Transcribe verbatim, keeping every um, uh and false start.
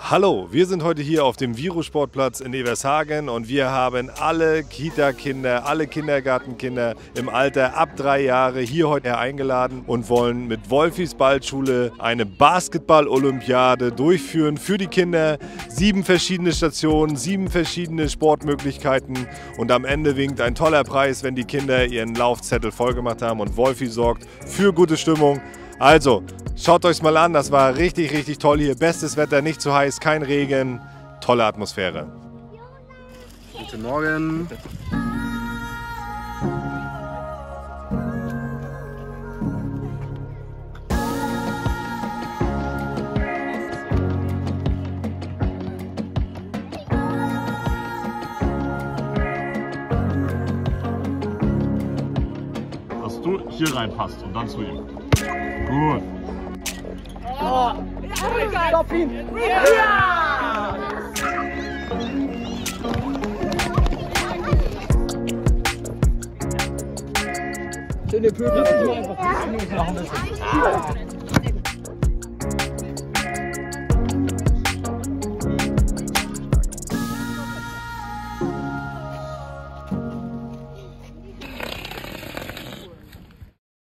Hallo, wir sind heute hier auf dem Viru-Sportplatz in Evershagen und wir haben alle Kita-Kinder, alle Kindergartenkinder im Alter ab drei Jahre hier heute eingeladen und wollen mit Wolfis Ballschule eine Basketball-Olympiade durchführen für die Kinder. Sieben verschiedene Stationen, sieben verschiedene Sportmöglichkeiten und am Ende winkt ein toller Preis, wenn die Kinder ihren Laufzettel vollgemacht haben und Wolfi sorgt für gute Stimmung. Also, schaut euch's mal an, das war richtig, richtig toll hier. Bestes Wetter, nicht zu heiß, kein Regen, tolle Atmosphäre. Guten Morgen. Dass du hier reinpasst und dann zu ihm. Gut. Oh. Stopp ihn! Ja! Schöne Pöbel, einfach.